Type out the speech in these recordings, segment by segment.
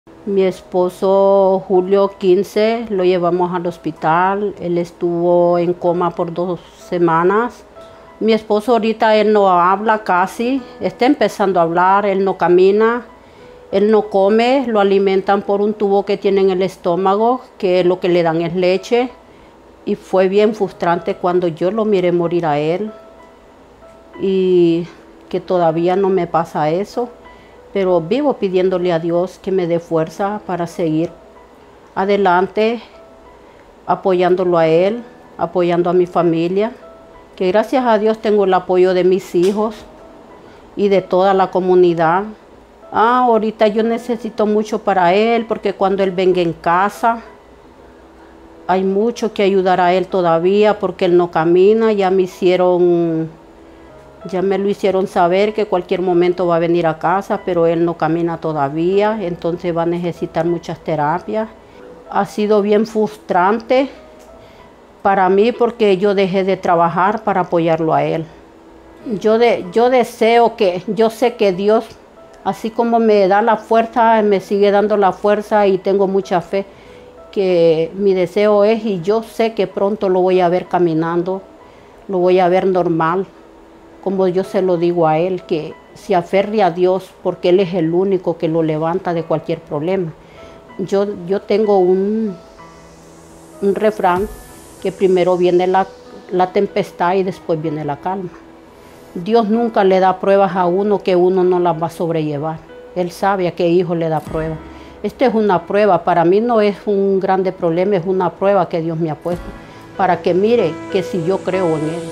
Mi esposo julio 15 lo llevamos al hospital, él estuvo en coma por 2 semanas. Mi esposo ahorita él no habla casi, está empezando a hablar, él no camina, él no come, lo alimentan por un tubo que tiene en el estómago, que lo que le dan es leche. Y fue bien frustrante cuando yo lo miré morir a él y que todavía no me pasa eso. Pero vivo pidiéndole a Dios que me dé fuerza para seguir adelante, apoyándolo a él, apoyando a mi familia. Que gracias a Dios tengo el apoyo de mis hijos y de toda la comunidad. Ahorita yo necesito mucho para él, porque cuando él venga en casa, hay mucho que ayudar a él todavía, porque él no camina. Ya me lo hicieron saber que cualquier momento va a venir a casa, pero él no camina todavía, entonces va a necesitar muchas terapias. Ha sido bien frustrante para mí porque yo dejé de trabajar para apoyarlo a él. Yo sé que Dios, así como me da la fuerza, me sigue dando la fuerza y tengo mucha fe, que mi deseo es, y yo sé que pronto lo voy a ver caminando, lo voy a ver normal. Como yo se lo digo a él, que se aferre a Dios, porque Él es el único que lo levanta de cualquier problema. Yo tengo un refrán, que primero viene la tempestad y después viene la calma. Dios nunca le da pruebas a uno que uno no las va a sobrellevar. Él sabe a qué hijo le da prueba. Esta es una prueba, para mí no es un grande problema, es una prueba que Dios me ha puesto, para que mire que si yo creo en Él.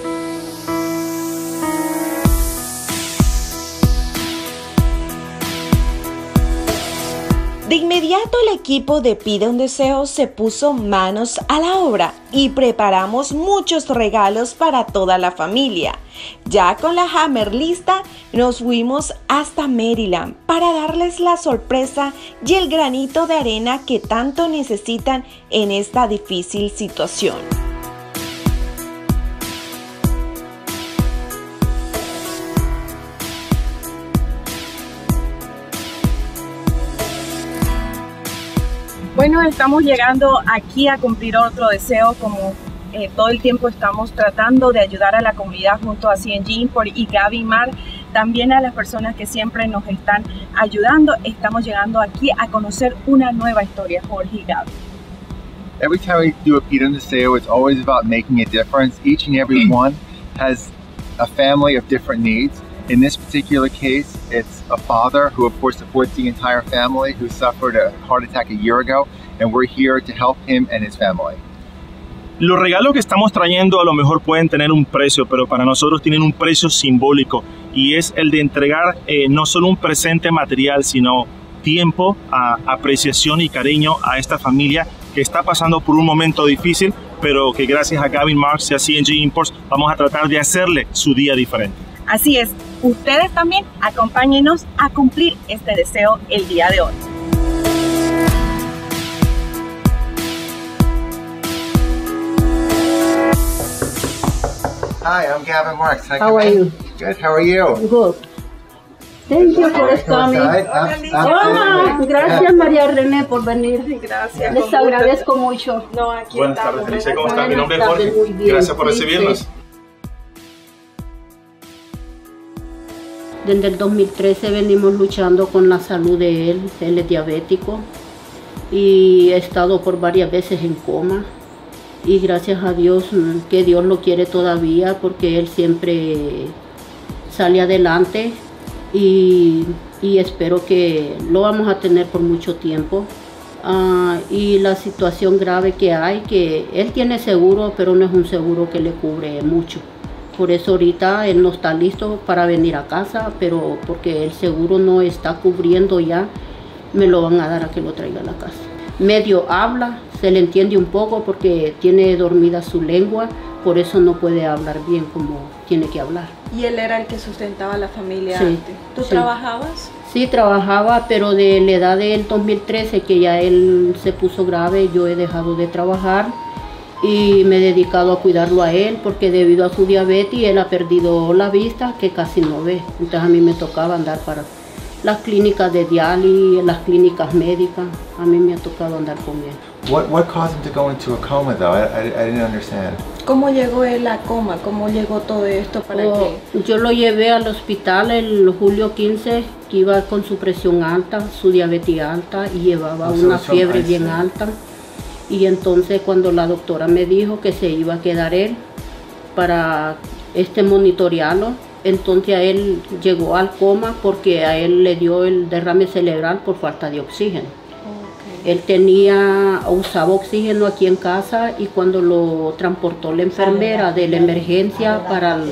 De inmediato el equipo de Pide un Deseo se puso manos a la obra y preparamos muchos regalos para toda la familia. Ya con la Hammer lista, nos fuimos hasta Maryland para darles la sorpresa y el granito de arena que tanto necesitan en esta difícil situación. Bueno, estamos llegando aquí a cumplir otro deseo, como todo el tiempo estamos tratando de ayudar a la comunidad junto a CNG Import y Gaby Mar, también a las personas que siempre nos están ayudando. Estamos llegando aquí a conocer una nueva historia, Jorge y Gaby. Every time we do a Pide un Deseo, it's always about making a difference. Each and every one has a family of different needs. In this particular case, it's a father who of course supports the entire family, who suffered a heart attack a year ago, and we're here to help him and his family. Los regalos que estamos trayendo a lo mejor pueden tener un precio, pero para nosotros tienen un precio simbólico, y es el de entregar no solo un presente material, sino tiempo, apreciación y cariño a esta familia que está pasando por un momento difícil, pero que gracias a Gaby Marks y a CNG Imports vamos a tratar de hacerle su día diferente. Así es, ustedes también acompáñenos a cumplir este deseo el día de hoy. Hi, I'm Gavin Marks. How are you? Good, how are you? Good. Thank you for coming. Gracias María René por venir. Gracias. Les agradezco mucho. No, aquí Buenas tardes, Felicia, ¿cómo está? Mi nombre es Jorge. Muy bien. Gracias por recibirnos. Desde el 2013 venimos luchando con la salud de él. Él es diabético y ha estado por varias veces en coma. Y gracias a Dios, que Dios lo quiere todavía, porque él siempre sale adelante y espero que lo vamos a tener por mucho tiempo. Y la situación grave que hay, que él tiene seguro, pero no es un seguro que le cubre mucho. Por eso ahorita él no está listo para venir a casa, pero porque el seguro no está cubriendo ya, me lo van a dar a que lo traiga a la casa. Medio habla, se le entiende un poco porque tiene dormida su lengua, por eso no puede hablar bien como tiene que hablar. ¿Y él era el que sustentaba a la familia Sí, antes? ¿Tú sí. trabajabas? Sí, trabajaba, pero de la edad del 2013, que ya él se puso grave, yo he dejado de trabajar y me he dedicado a cuidarlo a él, porque debido a su diabetes él ha perdido la vista, que casi no ve. Entonces a mí me tocaba andar para las clínicas de diálisis, las clínicas médicas. A mí me ha tocado andar con él. What caused him to go into a coma though? I didn't understand. ¿Cómo llegó él a coma? ¿Cómo llegó todo esto para que...? Yo lo llevé al hospital el julio 15, que iba con su presión alta, su diabetes alta y llevaba una fiebre bien alta. Y entonces cuando la doctora me dijo que se iba a quedar él para monitorearlo, entonces a él llegó al coma porque a él le dio el derrame cerebral por falta de oxígeno. Él usaba oxígeno aquí en casa y cuando lo transportó la enfermera de la emergencia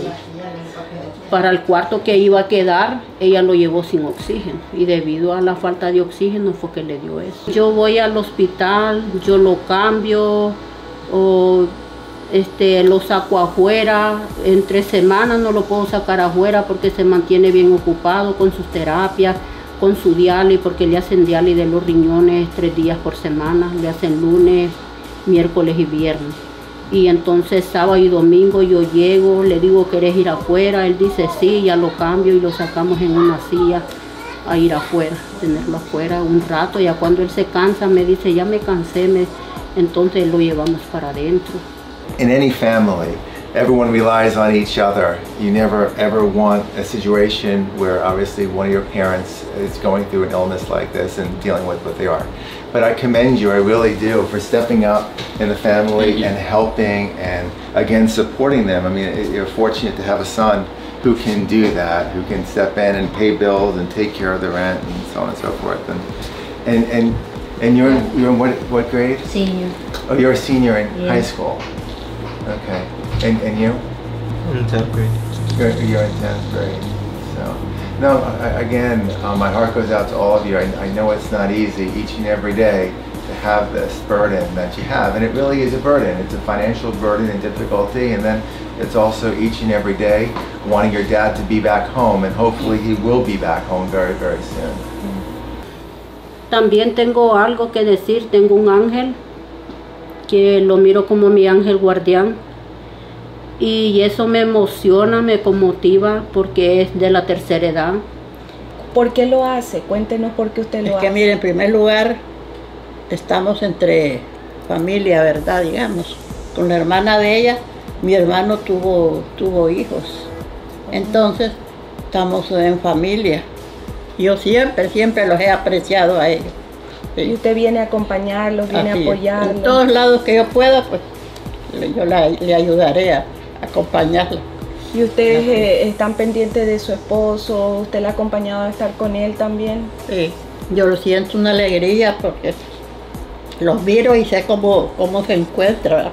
para el cuarto que iba a quedar, ella lo llevó sin oxígeno y debido a la falta de oxígeno fue que le dio eso. Yo voy al hospital, yo lo cambio o lo saco afuera. En 3 semanas no lo puedo sacar afuera porque se mantiene bien ocupado con sus terapias, con su diálisis, porque le hacen diálisis de los riñones 3 días por semana, le hacen lunes, miércoles y viernes. Y entonces sábado y domingo yo llego, le digo, ¿querés ir afuera? Él dice sí, ya lo cambio y lo sacamos en una silla a ir afuera, tenerlo afuera un rato. Ya cuando él se cansa me dice, ya me cansé, entonces lo llevamos para adentro. In any family, everyone relies on each other. You never ever want a situation where obviously one of your parents is going through an illness like this and dealing with what they are. But I commend you, I really do, for stepping up in the family and helping and again supporting them. I mean, you're fortunate to have a son who can do that, who can step in and pay bills and take care of the rent and so on and so forth. And you're in what grade? Senior. Oh, you're a senior in high school. Okay. And you? In 10th grade. You're in 10th grade. So, no, again, my heart goes out to all of you. I know it's not easy each and every day to have this burden that you have. And it really is a burden. It's a financial burden and difficulty. And then it's also each and every day wanting your dad to be back home. And hopefully he will be back home very, very soon. También tengo algo que decir. Tengo un ángel que lo miro como mi ángel guardián y eso me emociona, me conmotiva porque es de la tercera edad. ¿Por qué lo hace? Cuéntenos por qué usted lo hace. Es que mire, en primer lugar estamos entre familia, ¿verdad? Digamos, con la hermana de ella, mi hermano tuvo hijos, entonces estamos en familia. Yo siempre los he apreciado a ellos. Sí. Y usted viene a acompañarlos, viene a apoyarlos. En todos lados que yo pueda, pues yo le ayudaré a acompañarla. ¿Y ustedes están pendientes de su esposo? ¿Usted le ha acompañado a estar con él también? Sí, yo lo siento una alegría porque los miro y sé cómo se encuentra.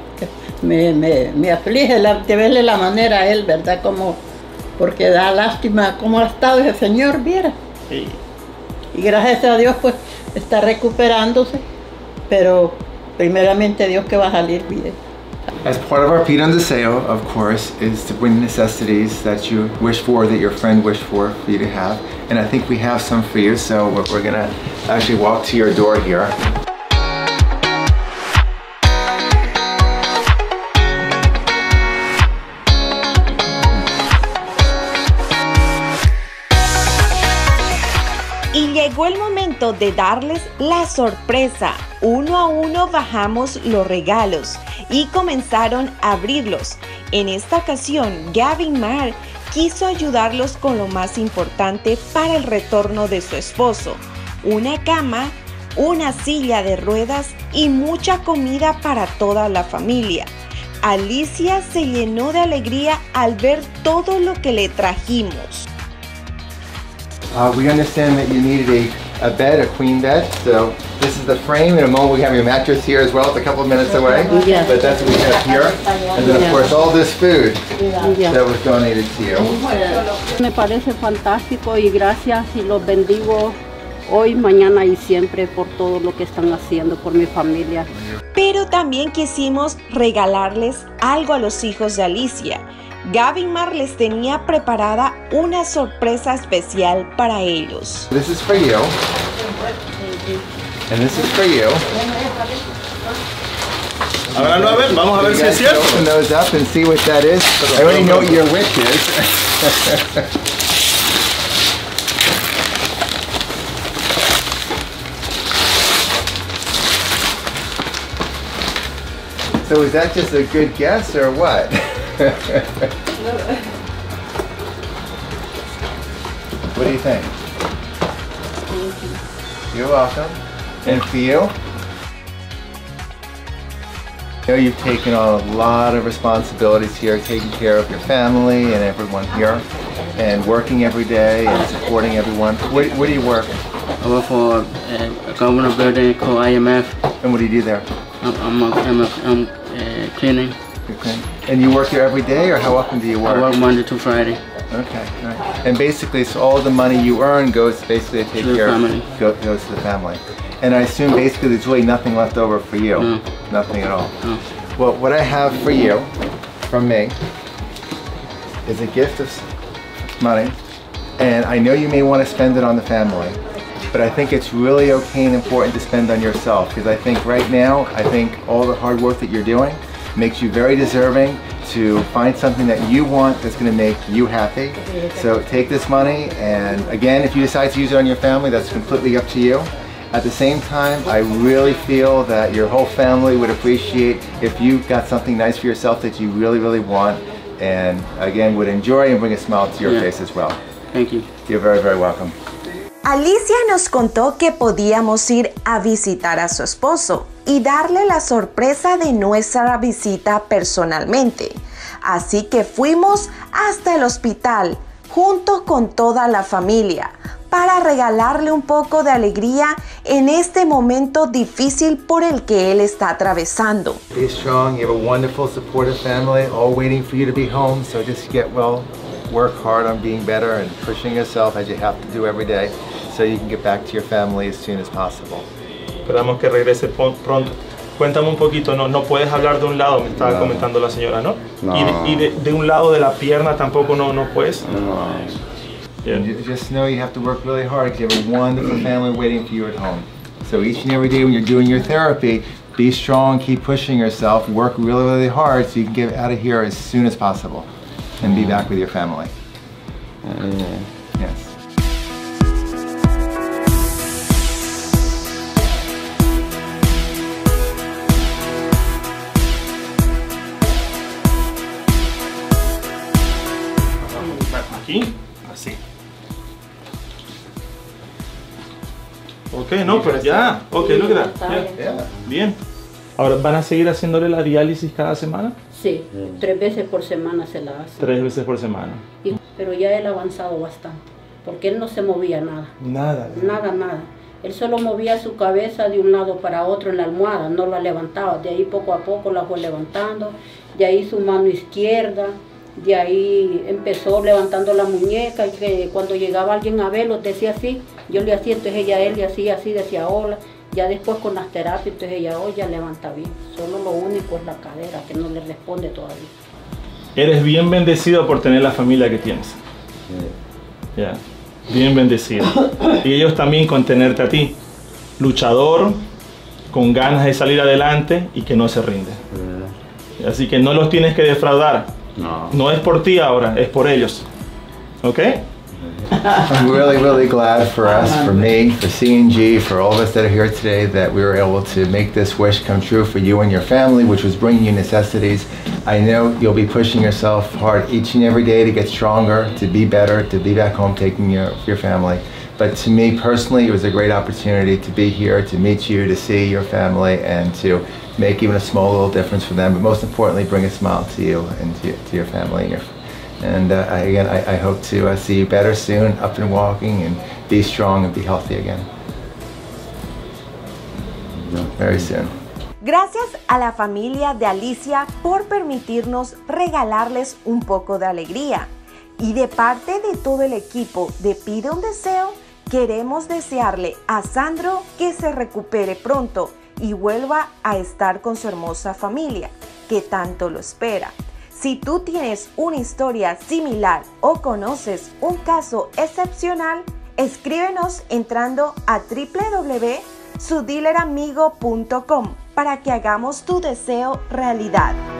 Me aflige de verle la manera a él, ¿verdad? Porque da lástima cómo ha estado ese señor, viera. Sí. Y gracias a Dios, pues, está recuperándose, pero primeramente Dios que va a salir bien. As part of our Pida and Deseo, of course, is to bring necessities that you wish for, that your friend wished for you to have. And I think we have some for you, so we're gonna actually walk to your door here. Y llegó el momento de darles la sorpresa. Uno a uno bajamos los regalos y comenzaron a abrirlos. En esta ocasión, Gaby Mar quiso ayudarlos con lo más importante para el retorno de su esposo: una cama, una silla de ruedas y mucha comida para toda la familia. Alicia se llenó de alegría al ver todo lo que le trajimos. We understand that you needed a bed, a queen bed, so this is the frame. In a moment we have your mattress here as well. It's a couple of minutes away, but that's what we have here. And then of course all this food that was donated to you. Me parece fantástico y gracias y los bendigo hoy, mañana y siempre por todo lo que están haciendo por mi familia. Pero también quisimos regalarles algo a los hijos de Alicia. Gaby Mar les tenía preparada una sorpresa especial para ellos. This is for you. And this is for you. Ábranlo a ver, vamos a ver si es cierto. Open those up and see what that is. I already know what your wish is. So is that just a good guess or what? What do you think? You're welcome. And for you? I know you've taken on a lot of responsibilities here, taking care of your family and everyone here, and working every day and supporting everyone. Where do you work? I work for a government building called IMF. And what do you do there? I'm cleaning. Okay. And you work here every day, or how often do you work? I work Monday to Friday. Okay. Right. And basically, so all the money you earn goes basically to take care of, goes to the family. And I assume basically there's really nothing left over for you. No. Nothing at all. No. Well, what I have for you, from me, is a gift of money. And I know you may want to spend it on the family, but I think it's really okay and important to spend on yourself, because I think right now, I think all the hard work that you're doing makes you very deserving to find something that you want that's going to make you happy. So take this money, and again, if you decide to use it on your family, that's completely up to you. At the same time, I really feel that your whole family would appreciate if you got something nice for yourself that you really, really want, and again, would enjoy and bring a smile to your face as well. Thank you. You're very, very welcome. Alicia nos contó que podíamos ir a visitar a su esposo y darle la sorpresa de nuestra visita personalmente. Así que fuimos hasta el hospital junto con toda la familia para regalarle un poco de alegría en este momento difícil por el que él está atravesando. Be strong, you have a wonderful supportive family all waiting for you to be home, so just get well, work hard on being better and pushing yourself as you have to do every day so you can get back to your family as soon as possible. Esperamos que regrese pronto. Cuéntame un poquito, no puedes hablar de un lado, me estaba comentando la señora, ¿no? Y de un lado de la pierna tampoco no puedes. Yeah. Just know you have to work really hard because you have a wonderful family waiting for you at home. So each and every day when you're doing your therapy, be strong, keep pushing yourself, work really, really hard so you can get out of here as soon as possible and be back with your family. Yes. Aquí, así. Ok, no, pero ya. Ok, look at that. Yeah. Bien. Ahora, ¿van a seguir haciéndole la diálisis cada semana? Sí, 3 veces por semana se la hace. 3 veces por semana. Pero ya él ha avanzado bastante, porque él no se movía nada. Nada. Nada. Él solo movía su cabeza de un lado para otro en la almohada, no la levantaba. De ahí poco a poco la fue levantando, de ahí su mano izquierda, de ahí empezó levantando la muñeca, y que cuando llegaba alguien a verlo decía así, yo le hacía, entonces él le hacía así, decía hola. Ya después con las terapias, entonces ella hoy ya levanta bien. Solo lo único es la cadera, que no le responde todavía. Eres bien bendecido por tener la familia que tienes. Ya, bien bendecido. Y ellos también con tenerte a ti. Luchador, con ganas de salir adelante y que no se rinde. Así que no los tienes que defraudar. No es por ti ahora, es por ellos. ¿Ok? I'm really, really glad for us, for me, for C&G, for all of us that are here today, that we were able to make this wish come true for you and your family, which was bringing you necessities. I know you'll be pushing yourself hard each and every day to get stronger, to be better, to be back home taking care of your family. But to me personally, it was a great opportunity to be here, to meet you, to see your family, and to make even a small little difference for them, but most importantly, bring a smile to you and to your family. And again, I hope to see you better soon, up and walking, and be strong and be healthy again. Very soon. Gracias a la familia de Alicia por permitirnos regalarles un poco de alegría. Y de parte de todo el equipo de Pide un Deseo, queremos desearle a Sandro que se recupere pronto y vuelva a estar con su hermosa familia, que tanto lo espera. Si tú tienes una historia similar o conoces un caso excepcional, escríbenos entrando a www.sudealeramigo.com para que hagamos tu deseo realidad.